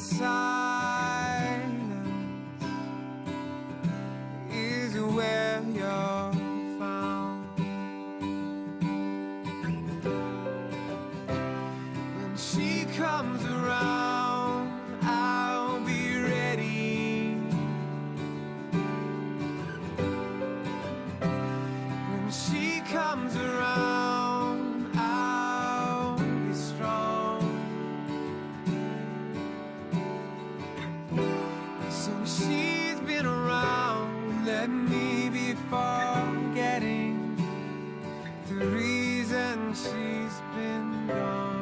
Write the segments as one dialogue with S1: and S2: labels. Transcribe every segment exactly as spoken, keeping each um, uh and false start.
S1: silence is where you're found. When she comes around, I'll be ready. When she comes around, I'll be strong. Since she's been around, let me be forgetting the reason she's been gone.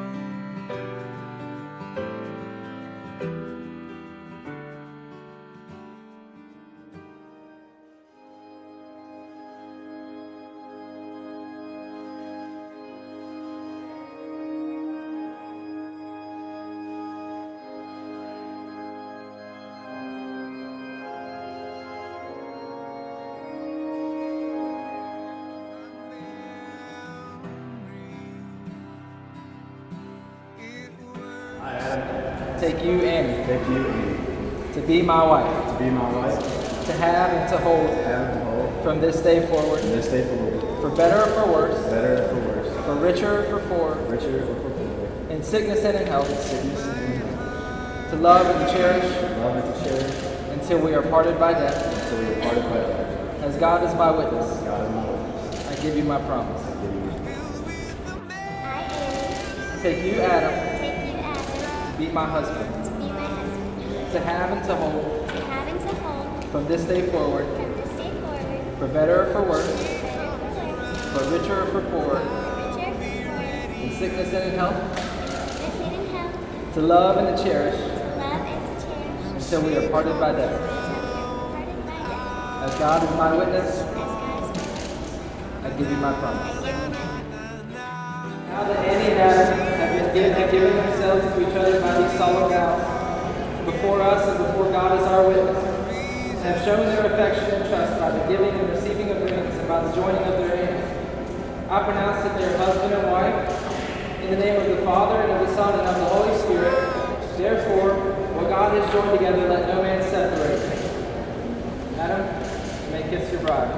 S2: Take you, Annie,
S3: Take you, Annie,
S2: to be my wife,
S3: to be my wife,
S2: to have and to hold,
S3: to have and to hold,
S2: from this day forward,
S3: from this day forward,
S2: for better or for worse,
S3: better or for worse,
S2: for richer or for poor,
S3: richer or for poorer,
S2: in sickness and in health,
S3: sickness and in health,
S2: to love and to cherish,
S3: to love and to cherish,
S2: until we are parted by death.
S3: until we are parted by death.
S2: As God is my witness,
S3: God is my witness.
S2: I give you my promise.
S3: I give you my promise.
S4: I, Annie,
S2: Take you, Adam,
S4: take you, Adam,
S2: to be my husband,
S4: to be my husband,
S2: to have and to hold,
S4: to have and to hold,
S2: from this day forward,
S4: from this day forward,
S2: for better or for worse,
S4: better or for worse,
S2: for richer or for poor,
S4: for richer or for poorer,
S2: in sickness and in health,
S4: in sickness and in health,
S2: to love and to cherish,
S4: to love and to cherish,
S2: until we are parted by death.
S4: until we are parted by death.
S2: As God is my witness,
S4: As God is my witness,
S2: I give you my promise.
S4: I give you my promise.
S2: Now that Annie and Adam have, been given, have given themselves to each other by these solemn vows, before us and before God as our witness, and have shown their affection and trust by the giving and receiving of rings and by the joining of their hands, I pronounce that they are husband and wife, in the name of the Father, and of the Son, and of the Holy Spirit. Therefore, what God has joined together, let no man separate. Adam, you may kiss your bride.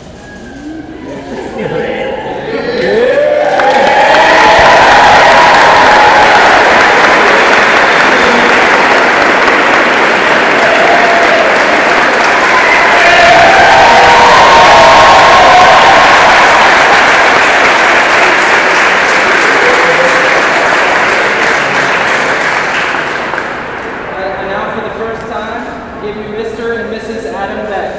S2: Give you Mister and Missus Adam Beck.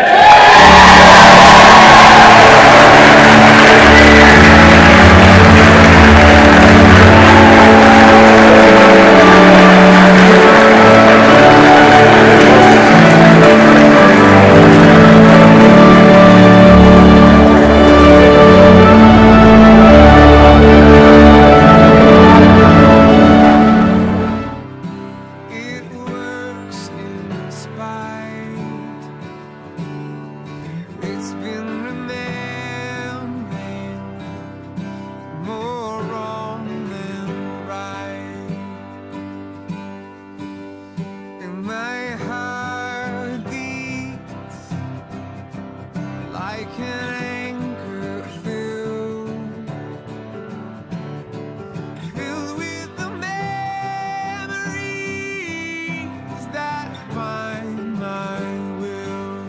S1: It works in spite. It's been remembering more wrong than right. And my heart beats like an anchor filled, filled with the memories that bind my will.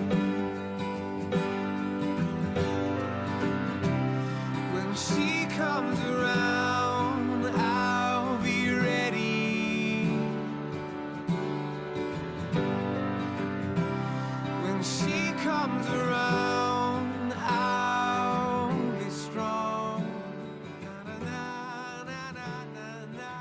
S1: When she comes around, I'll be ready. When she comes around, I'll be strong. Na, na, na, na, na, na.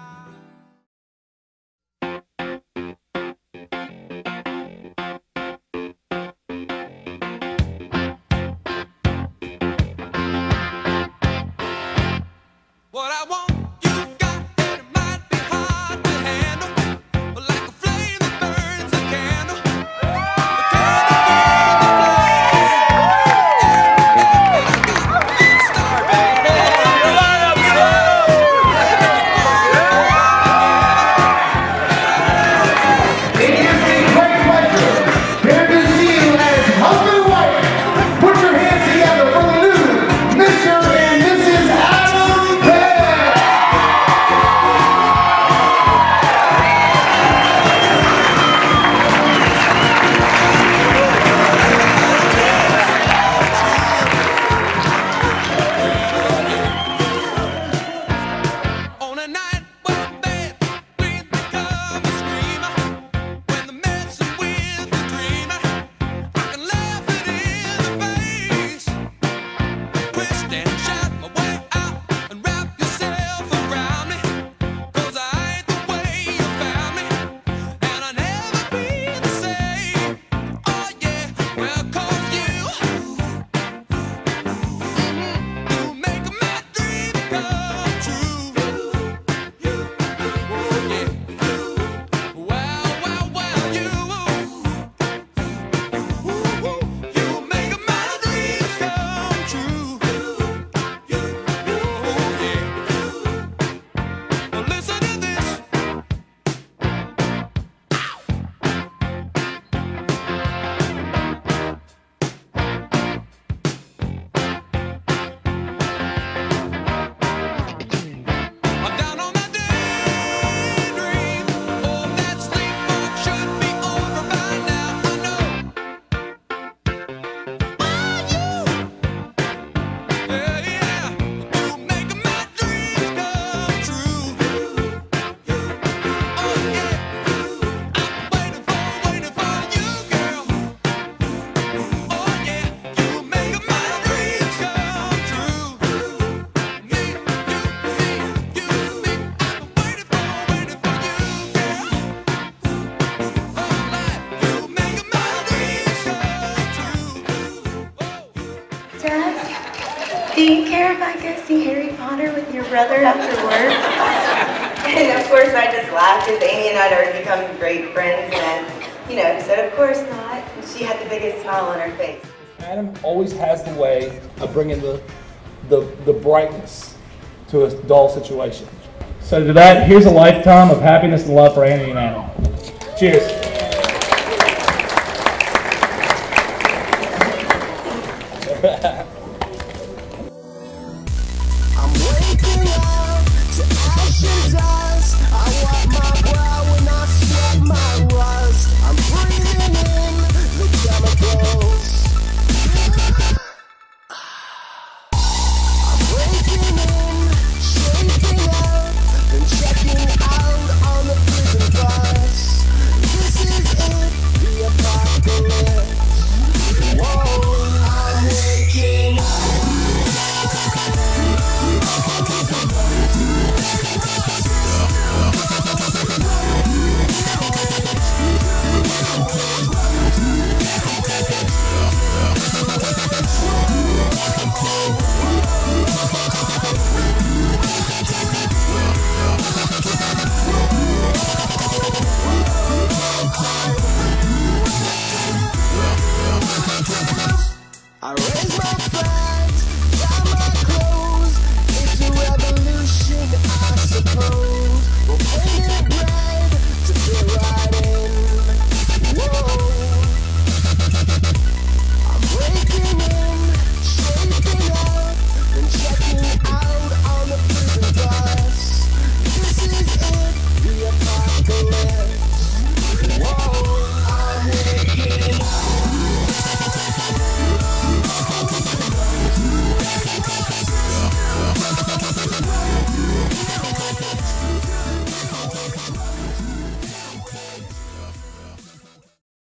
S1: What I want, you've got, and it might be hard to handle, but like a flame that burns a candle, the candle burns a flame.
S5: care if I go see Harry Potter with your brother after work? And of course I just laughed because Amy and I had already become great friends, and you know, he said, of course not. And she had the biggest smile on her face.
S6: Adam always has the way of bringing the, the, the brightness to a dull situation. So to that, here's a lifetime of happiness and love for Annie and Adam. Cheers. Ha ha ha.